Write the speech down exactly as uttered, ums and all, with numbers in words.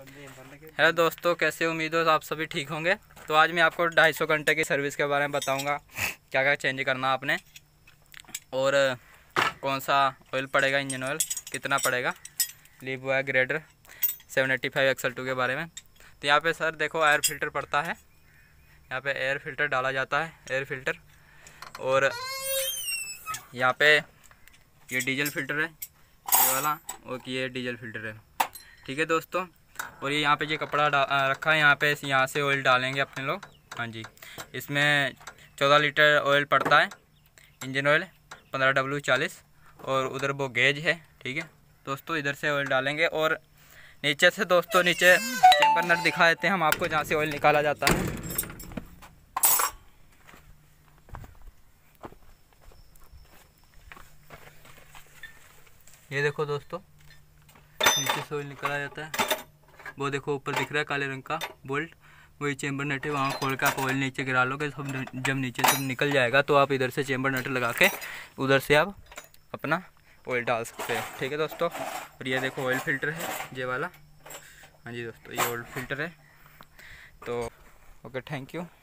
Hello दोस्तों, कैसे उम्मीद हो आप सभी ठीक होंगे। तो आज मैं आपको ढाई सौ घंटे की सर्विस के बारे में बताऊंगा, क्या क्या चेंज करना आपने और कौन सा ऑयल पड़ेगा, इंजन ऑयल कितना पड़ेगा, LeeBoy grader seven eighty five axle two के बारे में। तो यहाँ पे सर देखो एयर फिल्टर पड़ता है, यहाँ पे एयर फिल्टर डाला जाता है, एयर फिल्टर। और यहाँ पे ये डीजल फिल्टर है ये वाला, और ये डीजल फिल्टर है, ठीक है दोस्तों। और ये यहाँ पे ये कपड़ा रखा है, यहाँ पे यहाँ से ऑयल डालेंगे अपने लोग। हाँ जी, इसमें चौदह लीटर ऑयल पड़ता है, इंजन ऑयल पंद्रह डब्ल्यू चालीस। और उधर वो गेज है, ठीक है दोस्तों। इधर से ऑयल डालेंगे और नीचे से दोस्तों, नीचे चेम्बर नट दिखा देते हैं हम आपको, जहाँ से ऑयल निकाला जाता है। ये देखो दोस्तों, नीचे से ऑयल निकाला जाता है। वो देखो ऊपर दिख रहा है काले रंग का बोल्ट, वही चेम्बर नट है। वहाँ खोल के आप ऑयल नीचे गिरा लोगे, सब जब नीचे से निकल जाएगा तो आप इधर से चेम्बर नट लगा के उधर से आप अपना ऑयल डाल सकते हैं, ठीक है दोस्तों। और ये देखो ऑयल फिल्टर है ये वाला। हाँ जी दोस्तों, ये ऑयल फिल्टर है। तो ओके, थैंक यू।